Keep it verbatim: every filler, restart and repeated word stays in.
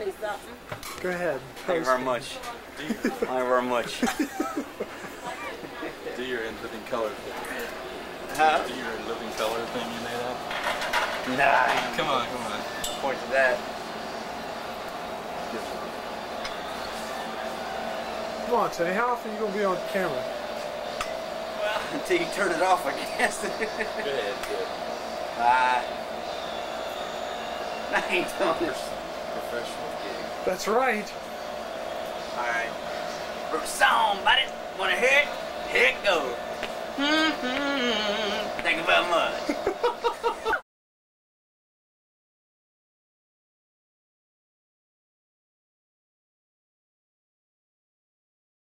you something? Go ahead. Thank you very much. Thank you very much. Do your in living color thing. Huh? Do your in living color thing you made up. Nah. Come on, come on. Point to that. Come on, Teddy. How often are you going to be on camera? Well, until you turn it off, I guess. Go ahead, good. Uh, I ain't doing this. Professional gig. That's right. Alright. Broke a song, buddy. Wanna hear it? Here it goes. Thank you very much.